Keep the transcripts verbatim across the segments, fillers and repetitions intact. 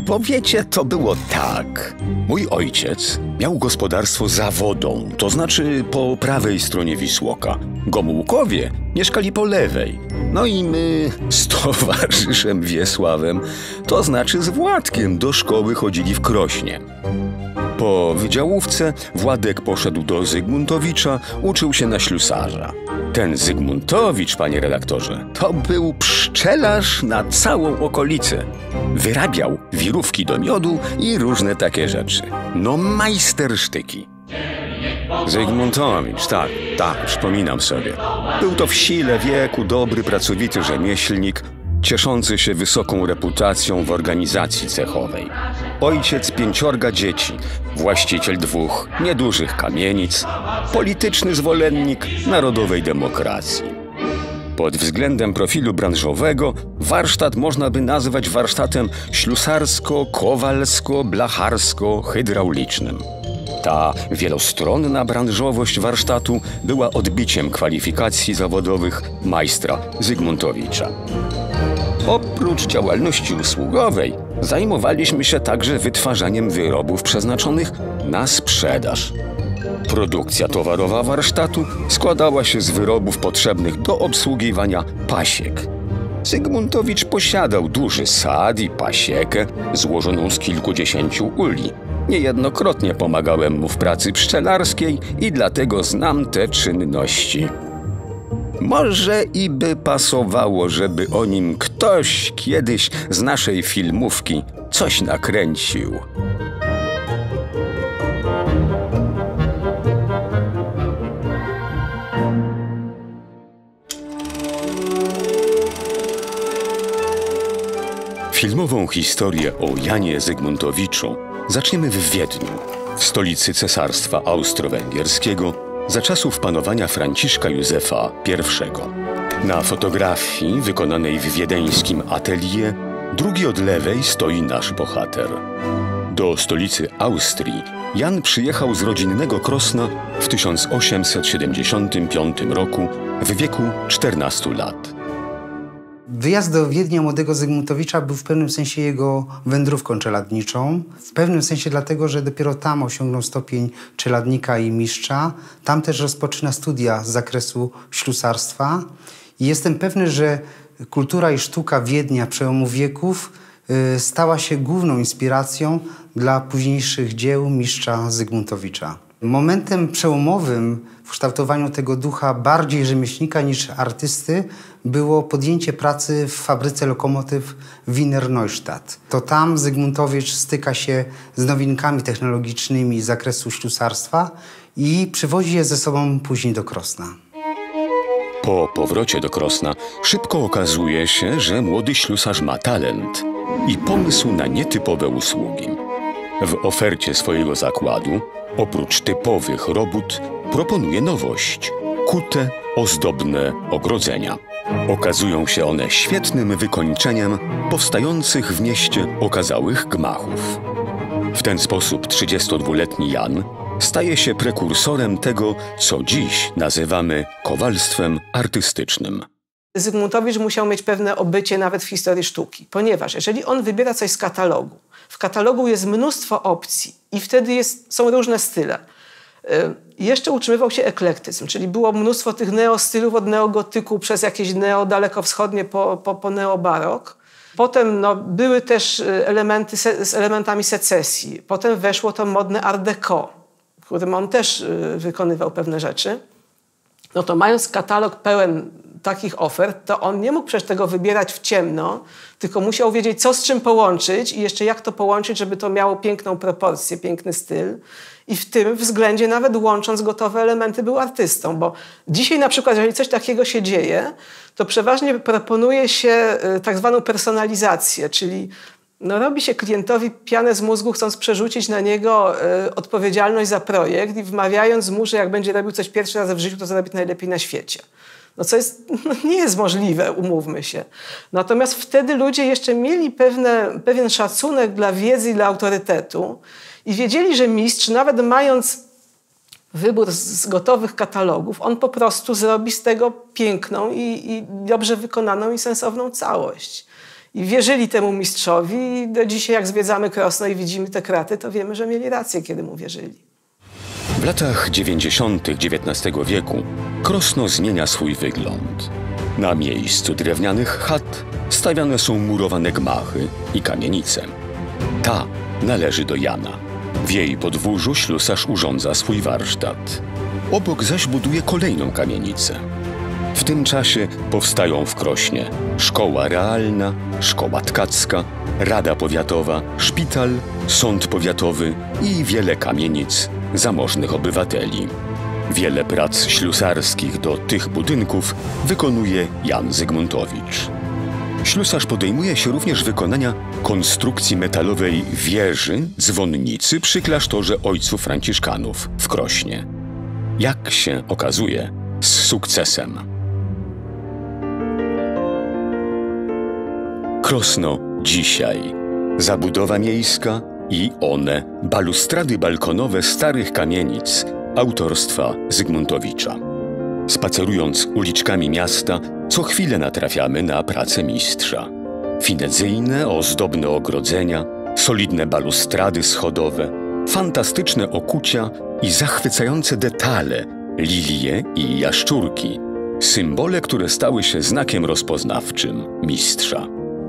Bo wiecie, to było tak. Mój ojciec miał gospodarstwo za wodą, to znaczy po prawej stronie Wisłoka. Gomułkowie mieszkali po lewej. No i my z towarzyszem Wiesławem, to znaczy z Władkiem, do szkoły chodzili w Krośnie. Po wydziałówce Władek poszedł do Zygmuntowicza, uczył się na ślusarza. Ten Zygmuntowicz, panie redaktorze, to był pszczelarz na całą okolicę. Wyrabiał wirówki do miodu i różne takie rzeczy. No majstersztyki. Zygmuntowicz, tak, tak, przypominam sobie. Był to w sile wieku dobry, pracowity rzemieślnik, cieszący się wysoką reputacją w organizacji cechowej. Ojciec pięciorga dzieci, właściciel dwóch niedużych kamienic, polityczny zwolennik narodowej demokracji. Pod względem profilu branżowego warsztat można by nazwać warsztatem ślusarsko-kowalsko-blacharsko-hydraulicznym. Ta wielostronna branżowość warsztatu była odbiciem kwalifikacji zawodowych majstra Zygmuntowicza. Oprócz działalności usługowej zajmowaliśmy się także wytwarzaniem wyrobów przeznaczonych na sprzedaż. Produkcja towarowa warsztatu składała się z wyrobów potrzebnych do obsługiwania pasiek. Zygmuntowicz posiadał duży sad i pasiekę złożoną z kilkudziesięciu uli. Niejednokrotnie pomagałem mu w pracy pszczelarskiej i dlatego znam te czynności. Może i by pasowało, żeby o nim ktoś kiedyś z naszej filmówki coś nakręcił. Filmową historię o Janie Zygmuntowiczu zaczniemy w Wiedniu, w stolicy Cesarstwa Austro-Węgierskiego, za czasów panowania Franciszka Józefa pierwszego. Na fotografii wykonanej w wiedeńskim atelier drugi od lewej stoi nasz bohater. Do stolicy Austrii Jan przyjechał z rodzinnego Krosna w tysiąc osiemset siedemdziesiątym piątym roku w wieku czternastu lat. Wyjazd do Wiednia młodego Zygmuntowicza był w pewnym sensie jego wędrówką czeladniczą. W pewnym sensie dlatego, że dopiero tam osiągnął stopień czeladnika i mistrza. Tam też rozpoczyna studia z zakresu ślusarstwa. I jestem pewny, że kultura i sztuka Wiednia przełomu wieków y, stała się główną inspiracją dla późniejszych dzieł mistrza Zygmuntowicza. Momentem przełomowym w kształtowaniu tego ducha bardziej rzemieślnika niż artysty było podjęcie pracy w fabryce lokomotyw Wiener Neustadt. To tam Zygmuntowicz styka się z nowinkami technologicznymi z zakresu ślusarstwa i przywozi je ze sobą później do Krosna. Po powrocie do Krosna szybko okazuje się, że młody ślusarz ma talent i pomysł na nietypowe usługi. W ofercie swojego zakładu oprócz typowych robót proponuje nowość – kute, ozdobne ogrodzenia. Okazują się one świetnym wykończeniem powstających w mieście okazałych gmachów. W ten sposób trzydziestodwuletni Jan staje się prekursorem tego, co dziś nazywamy kowalstwem artystycznym. Zygmuntowicz musiał mieć pewne obycie nawet w historii sztuki, ponieważ jeżeli on wybiera coś z katalogu, w katalogu jest mnóstwo opcji i wtedy jest, są różne style. Yy, jeszcze utrzymywał się eklektyzm, czyli było mnóstwo tych neostylów od neogotyku przez jakieś neodalekowschodnie po, po, po neobarok. Potem no, były też elementy se, z elementami secesji. Potem weszło to modne art déco, w którym on też yy, wykonywał pewne rzeczy. No to mając katalog pełen takich ofert, to on nie mógł przecież tego wybierać w ciemno, tylko musiał wiedzieć, co z czym połączyć i jeszcze jak to połączyć, żeby to miało piękną proporcję, piękny styl. I w tym względzie nawet łącząc gotowe elementy był artystą, bo dzisiaj na przykład, jeżeli coś takiego się dzieje, to przeważnie proponuje się tak zwaną personalizację, czyli no, robi się klientowi pianę z mózgu, chcąc przerzucić na niego y, odpowiedzialność za projekt i wmawiając mu, że jak będzie robił coś pierwszy raz w życiu, to zrobi to najlepiej na świecie. No co jest, no nie jest możliwe, umówmy się. Natomiast wtedy ludzie jeszcze mieli pewne, pewien szacunek dla wiedzy i dla autorytetu i wiedzieli, że mistrz, nawet mając wybór z gotowych katalogów, on po prostu zrobi z tego piękną i, i dobrze wykonaną i sensowną całość. I wierzyli temu mistrzowi i do dzisiaj jak zwiedzamy Krosno i widzimy te kraty, to wiemy, że mieli rację, kiedy mu wierzyli. W latach dziewięćdziesiątych dziewiętnastego wieku Krosno zmienia swój wygląd. Na miejscu drewnianych chat stawiane są murowane gmachy i kamienice. Ta należy do Jana. W jej podwórzu ślusarz urządza swój warsztat. Obok zaś buduje kolejną kamienicę. W tym czasie powstają w Krośnie szkoła realna, szkoła tkacka, rada powiatowa, szpital, sąd powiatowy i wiele kamienic zamożnych obywateli. Wiele prac ślusarskich do tych budynków wykonuje Jan Zygmuntowicz. Ślusarz podejmuje się również wykonania konstrukcji metalowej wieży, dzwonnicy przy klasztorze ojców franciszkanów w Krośnie. Jak się okazuje, z sukcesem. Krosno dzisiaj. Zabudowa miejska i one, balustrady balkonowe starych kamienic autorstwa Zygmuntowicza. Spacerując uliczkami miasta, co chwilę natrafiamy na pracę mistrza. Finezyjne, ozdobne ogrodzenia, solidne balustrady schodowe, fantastyczne okucia i zachwycające detale, lilie i jaszczurki, symbole, które stały się znakiem rozpoznawczym mistrza.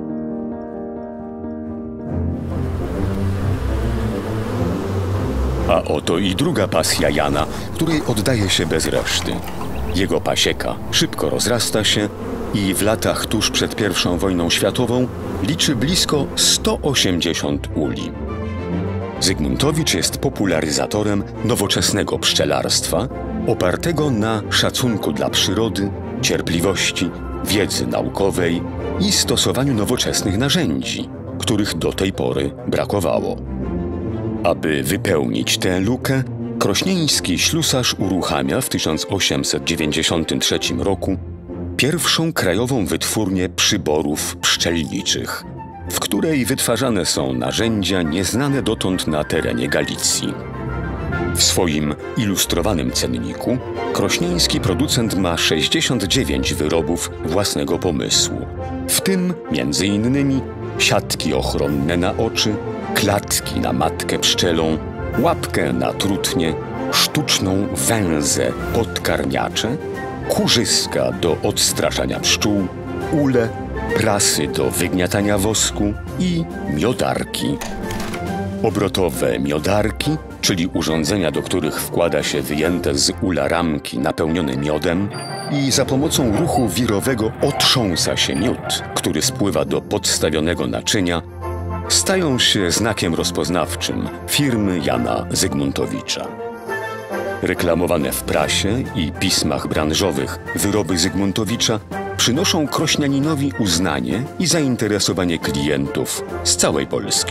A oto i druga pasja Jana, której oddaje się bez reszty. Jego pasieka szybko rozrasta się i w latach tuż przed pierwszą wojną światową liczy blisko sto osiemdziesiąt uli. Zygmuntowicz jest popularyzatorem nowoczesnego pszczelarstwa opartego na szacunku dla przyrody, cierpliwości, wiedzy naukowej i stosowaniu nowoczesnych narzędzi, których do tej pory brakowało. Aby wypełnić tę lukę, krośnieński ślusarz uruchamia w tysiąc osiemset dziewięćdziesiątym trzecim roku pierwszą krajową wytwórnię przyborów pszczelniczych, w której wytwarzane są narzędzia nieznane dotąd na terenie Galicji. W swoim ilustrowanym cenniku krośnieński producent ma sześćdziesiąt dziewięć wyrobów własnego pomysłu, w tym między innymi siatki ochronne na oczy, klatki na matkę pszczelą, łapkę na trutnie, sztuczną węzę podkarmiacze, kurzyska do odstraszania pszczół, ule, prasy do wygniatania wosku i miodarki. Obrotowe miodarki, czyli urządzenia, do których wkłada się wyjęte z ula ramki napełnione miodem i za pomocą ruchu wirowego otrząsa się miód, który spływa do podstawionego naczynia, stają się znakiem rozpoznawczym firmy Jana Zygmuntowicza. Reklamowane w prasie i pismach branżowych wyroby Zygmuntowicza przynoszą krośnianinowi uznanie i zainteresowanie klientów z całej Polski.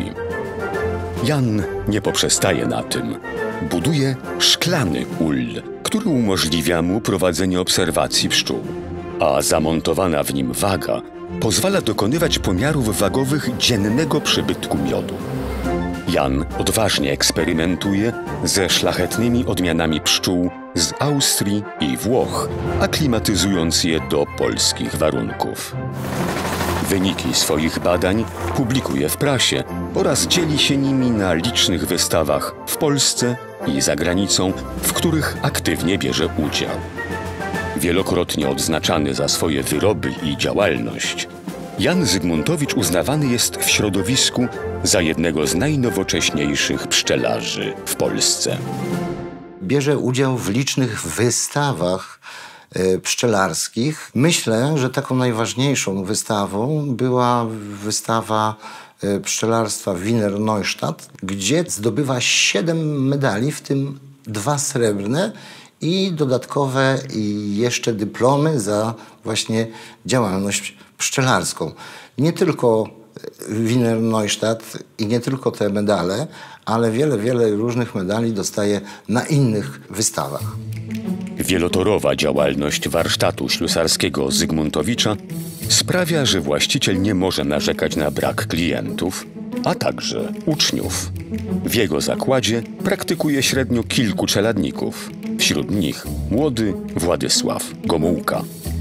Jan nie poprzestaje na tym. Buduje szklany ul, który umożliwia mu prowadzenie obserwacji pszczół, a zamontowana w nim waga pozwala dokonywać pomiarów wagowych dziennego przybytku miodu. Jan odważnie eksperymentuje ze szlachetnymi odmianami pszczół z Austrii i Włoch, aklimatyzując je do polskich warunków. Wyniki swoich badań publikuje w prasie oraz dzieli się nimi na licznych wystawach w Polsce i za granicą, w których aktywnie bierze udział. Wielokrotnie odznaczany za swoje wyroby i działalność, Jan Zygmuntowicz uznawany jest w środowisku za jednego z najnowocześniejszych pszczelarzy w Polsce. Bierze udział w licznych wystawach y, pszczelarskich. Myślę, że taką najważniejszą wystawą była wystawa y, pszczelarstwa Wiener Neustadt, gdzie zdobywa siedem medali, w tym dwa srebrne i dodatkowe i jeszcze dyplomy za właśnie działalność pszczelarską. Nie tylko Wiener Neustadt i nie tylko te medale, ale wiele, wiele różnych medali dostaje na innych wystawach. Wielotorowa działalność warsztatu ślusarskiego Zygmuntowicza sprawia, że właściciel nie może narzekać na brak klientów, a także uczniów. W jego zakładzie praktykuje średnio kilku czeladników, wśród nich młody Władysław Gomułka.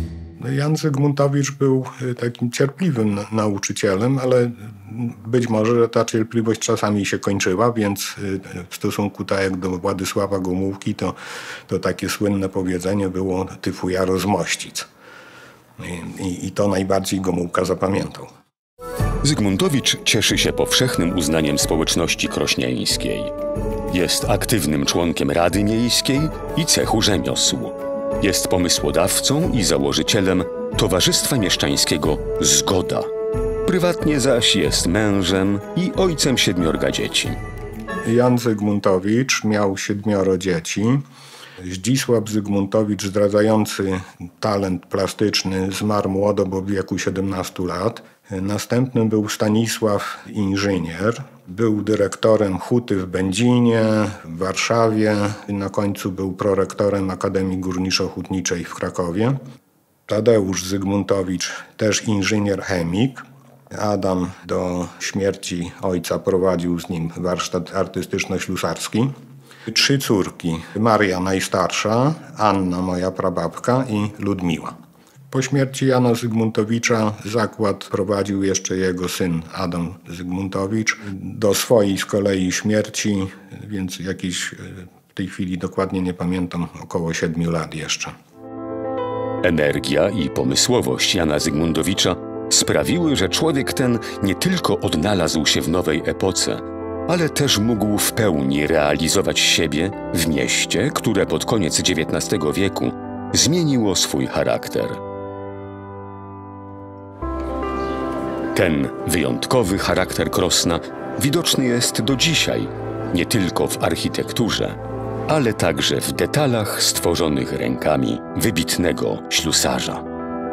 Jan Zygmuntowicz był takim cierpliwym nauczycielem, ale być może ta cierpliwość czasami się kończyła, więc w stosunku tak jak do Władysława Gomułki, to, to takie słynne powiedzenie było "ty fujaro z Mościc". I, i, I to najbardziej Gomułka zapamiętał. Zygmuntowicz cieszy się powszechnym uznaniem społeczności krośnieńskiej. Jest aktywnym członkiem Rady Miejskiej i cechu rzemiosł. Jest pomysłodawcą i założycielem Towarzystwa Mieszczańskiego Zgoda. Prywatnie zaś jest mężem i ojcem siedmiorga dzieci. Jan Zygmuntowicz miał siedmioro dzieci. Zdzisław Zygmuntowicz, zdradzający talent plastyczny, zmarł młodo, bo w wieku siedemnastu lat. Następnym był Stanisław Inżynier. Był dyrektorem huty w Będzinie, w Warszawie. Na końcu był prorektorem Akademii Górniczo-Hutniczej w Krakowie. Tadeusz Zygmuntowicz, też inżynier chemik. Adam do śmierci ojca prowadził z nim warsztat artystyczno-ślusarski. Trzy córki. Maria najstarsza, Anna moja prababka i Ludmiła. Po śmierci Jana Zygmuntowicza zakład prowadził jeszcze jego syn Adam Zygmuntowicz. Do swojej z kolei śmierci, więc jakieś w tej chwili dokładnie nie pamiętam, około siedmiu lat jeszcze. Energia i pomysłowość Jana Zygmuntowicza sprawiły, że człowiek ten nie tylko odnalazł się w nowej epoce, ale też mógł w pełni realizować siebie w mieście, które pod koniec dziewiętnastego wieku zmieniło swój charakter. Ten wyjątkowy charakter Krosna widoczny jest do dzisiaj, nie tylko w architekturze, ale także w detalach stworzonych rękami wybitnego ślusarza.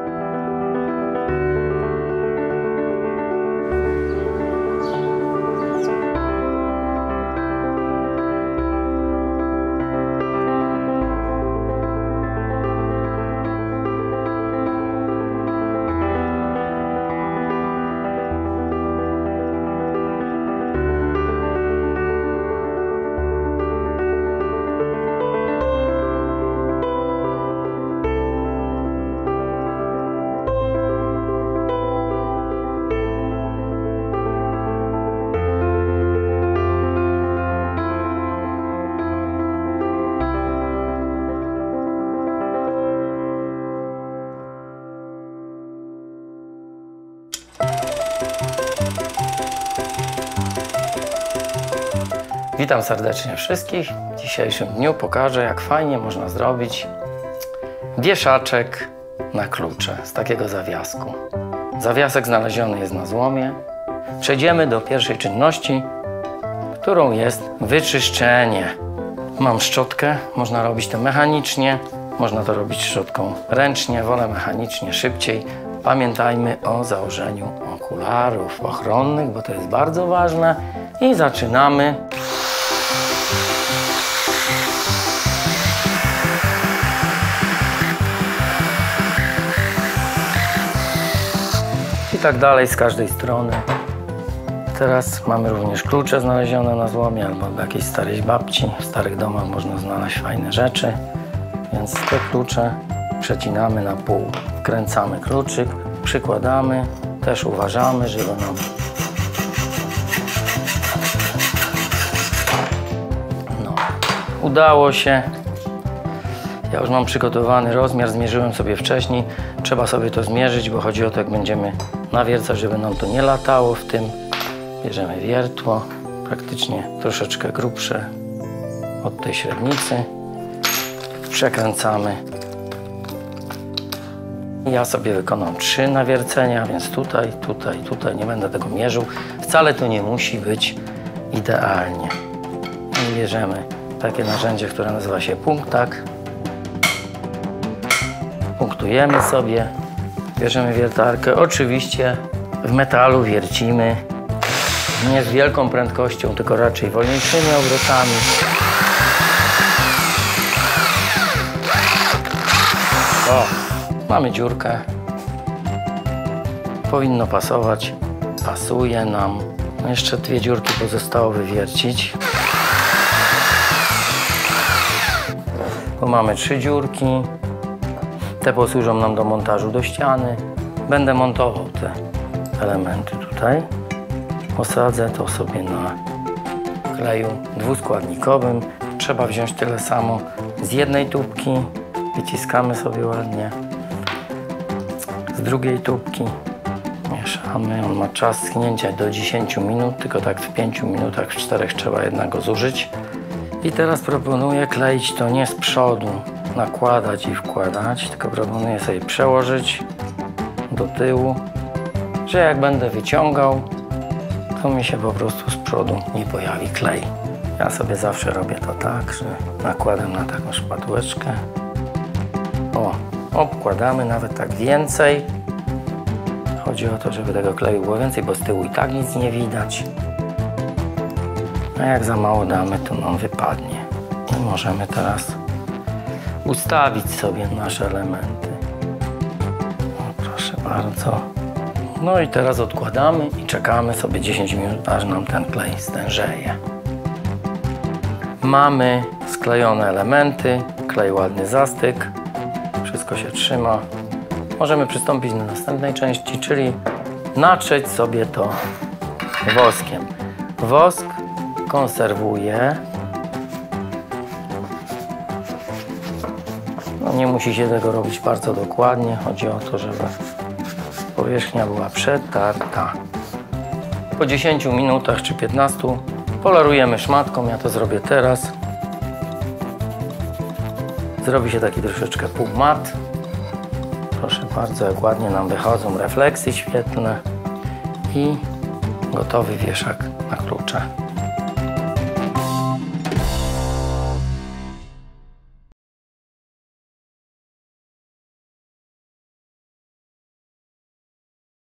Witam serdecznie wszystkich. W dzisiejszym dniu pokażę, jak fajnie można zrobić wieszaczek na klucze z takiego zawiasku. Zawiasek znaleziony jest na złomie. Przejdziemy do pierwszej czynności, którą jest wyczyszczenie. Mam szczotkę, można robić to mechanicznie, można to robić szczotką ręcznie, wolę mechanicznie, szybciej. Pamiętajmy o założeniu okularów ochronnych, bo to jest bardzo ważne. I zaczynamy. I tak dalej z każdej strony. Teraz mamy również klucze znalezione na złomie albo od jakiejś starej babci. W starych domach można znaleźć fajne rzeczy, więc te klucze przecinamy na pół. Wkręcamy kluczyk, przykładamy, też uważamy, żeby nam no, udało się. Ja już mam przygotowany rozmiar, zmierzyłem sobie wcześniej. Trzeba sobie to zmierzyć, bo chodzi o to, jak będziemy nawiercać, żeby nam to nie latało w tym. Bierzemy wiertło, praktycznie troszeczkę grubsze od tej średnicy. Przekręcamy. Ja sobie wykonam trzy nawiercenia, więc tutaj, tutaj, tutaj nie będę tego mierzył. Wcale to nie musi być idealnie. I bierzemy takie narzędzie, które nazywa się punktak. Punktujemy sobie. Bierzemy wiertarkę. Oczywiście w metalu wiercimy nie z wielką prędkością, tylko raczej wolniejszymi obrotami. O, mamy dziurkę. Powinno pasować. Pasuje nam. No jeszcze dwie dziurki pozostało wywiercić. Bo mamy trzy dziurki. Te posłużą nam do montażu do ściany. Będę montował te elementy tutaj. Osadzę to sobie na kleju dwuskładnikowym. Trzeba wziąć tyle samo z jednej tubki. Wyciskamy sobie ładnie. Z drugiej tubki mieszamy. On ma czas schnięcia do dziesięciu minut, tylko tak w pięciu minutach, w czterech trzeba jednego zużyć. I teraz proponuję kleić to nie z przodu, nakładać i wkładać, tylko proponuję sobie przełożyć do tyłu, że jak będę wyciągał, to mi się po prostu z przodu nie pojawi klej. Ja sobie zawsze robię to tak, że nakładam na taką szpatułeczkę. O, obkładamy nawet tak więcej. Chodzi o to, żeby tego kleju było więcej, bo z tyłu i tak nic nie widać. A jak za mało damy, to nam wypadnie. I możemy teraz ustawić sobie nasze elementy. O, proszę bardzo. No i teraz odkładamy i czekamy sobie dziesięć minut, aż nam ten klej stężeje. Mamy sklejone elementy, klej ładny zastyk, wszystko się trzyma. Możemy przystąpić do następnej części, czyli natrzeć sobie to woskiem. Wosk konserwuje. No nie musi się tego robić bardzo dokładnie. Chodzi o to, żeby powierzchnia była przetarta. Po dziesięciu minutach czy piętnastu polarujemy szmatką. Ja to zrobię teraz. Zrobi się taki troszeczkę półmat. Proszę bardzo, jak ładnie nam wychodzą refleksy świetlne i gotowy wieszak na klucze.